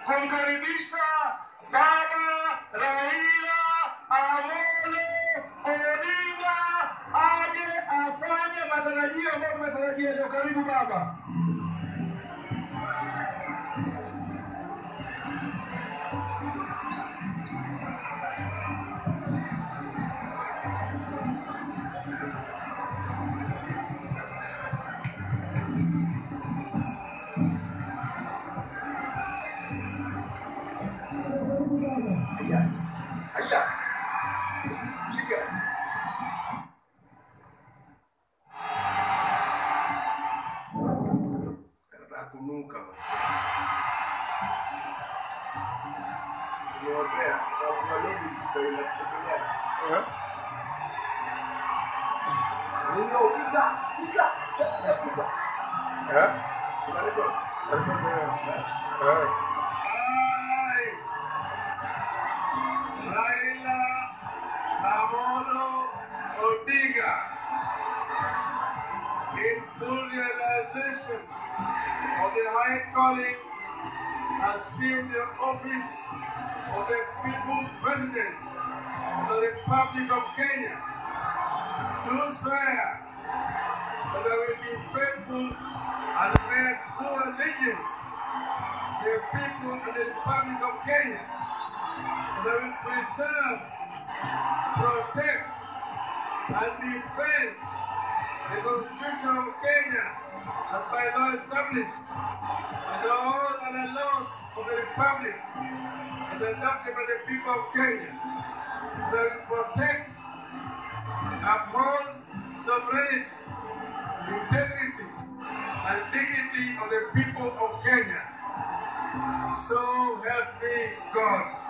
kumkaribisha Baba Raila Amolo Odinga aje afanye matarajio ambayo tumetarajia leo. Karibu baba. Kunuka. Yotea, kwa lobby kisawila kuchokolea. Ndio pita. Raila Amolo Odinga, in full realization of the high calling, assumed the office of the People's President of the Republic of Kenya. Do swear that I will be faithful and bear true allegiance to the people of the Republic of Kenya. That I will preserve, protect, and defend the Constitution of Kenya as by law established, and all other laws of the Republic as adopted by the people of Kenya. That I will protect, uphold sovereignty, integrity, and dignity of the people of Kenya. So help me God.